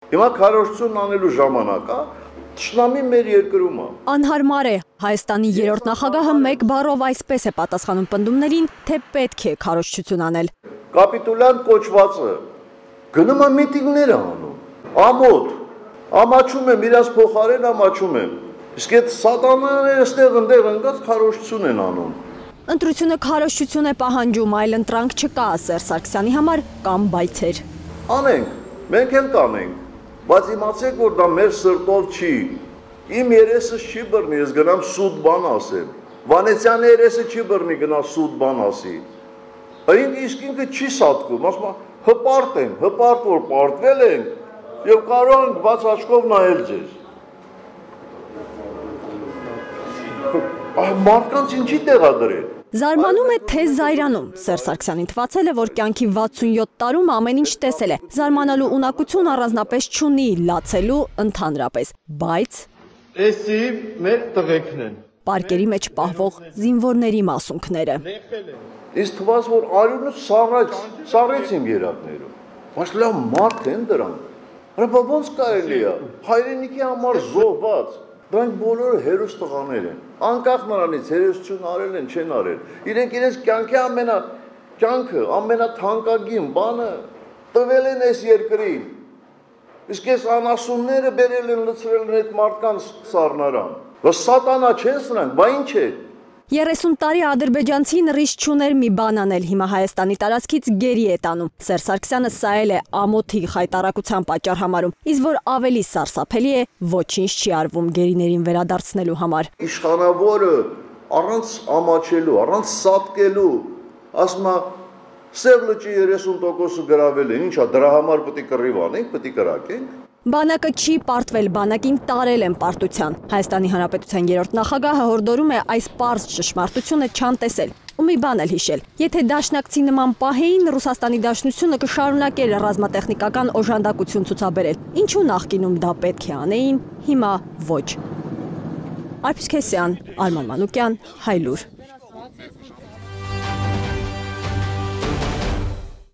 Հիմա քարոզություն անելու ժամանակ է, թշնամի մեր երկրում է։ Անհարմար է, Հայաստանի երրորդ նախագահը մեկ բառով այսպես է պատասխանում պնդումներին, թե պետք է քարոզչություն անել։ Կապիտուլյան կոչվածը գնում է միտինգներ անում, ամոթ, ամաչում եմ, իրաց փոխարեն ամաչում եմ, իսկ այդ սատանաները ստեղ ընդեղ ընկած քարոզություն են անում։ Ընտրությունը քարոզչություն է պահանջում, այլ ընտրանք չկա Սերժ Սարգսյանի համար կամ բայցեր։ Անենք, մենք էլ կանենք, բայց իմացեք, որ դա մեր սրտով չի։ Իմ երեսս չի բռնի, ես գնամ սուտ բան ասեմ։ Վանեցյանի երեսը չի բռնի, գնա սուտ բան ասի։ Իսկ ինքը չի սատկում, ասում է հպարտ ենք, հպարտ որ պարտվել ենք եւ կարող ենք բաց աչքով նայել ձեզ։ Մարդկանց ինչի տեղադրել։ Զարմանում է, թե զայրանում։ Սերժ Սարգսյանին թվացել է, որ կյանքի 67 տարում ամեն ինչ տեսել է։ Զարմանալու ունակություն առանձնապես չունի, լացելու ընդհանրապես, բայց Էսի մեր տղեկն են։ Պարկերի մեջ պահվող զինվորների մասունքները։ Իսկ թվաց, որ արյունը սառեց իմ երակներում։ Բայց լավ մարդ են դրանք։ Հələ ոնց կարելի է։ Հայրենիքի համար զոհված։ Դրանք բոլորը հերոս տղաներ են։ Անկախ նրանից հերոսություն արել են, չեն արել։ Իրենք իրենց կյանքի ամենաթանկագին բանը տվել են այս երկրին։ Իսկ այս անասունները բերել են լցրել են այդ մարդկանց սառնարան։ Բայց սատանա չեն սրանք, բա ինչ է։ 30 տարի ադրբեջանցին ռիսկ չուներ մի բան անել, հիմա Հայաստանի տարածքից գերի է տանում։ Սերժ Սարգսյանը սա էլ է ամոթի խայտարակության պատճառ համարում, իսկ որ ավելի սարսափելի է, ոչինչ չի արվում գերիներին վերադարձնելու համար։ Իշխանավորը առանց ամաչելու, առանց սատկելու, ասում է սև լճի 30%-ը գրավել են, ինչա դրա համար պետք է կռիվ անենք, պետք է կրակենք։ Բանակը չի պարտվել, բանակին տարել են պարտության։ Հայաստանի Հանրապետության երրորդ նախագահը հորդորում է այս պարզ ճշմարտությունը չանտեսել ու մի բան էլ հիշել։ Եթե դաշնակցի նման պահեին, Ռուսաստանի Դաշնությունը կշարունակեր ռազմատեխնիկական օժանդակություն ցուցաբերել։ Ինչու նախկինում դա պետք է անեին, հիմա ոչ։ Արփիս Քեսյան, Արման Մանուկյան, Հայլուր։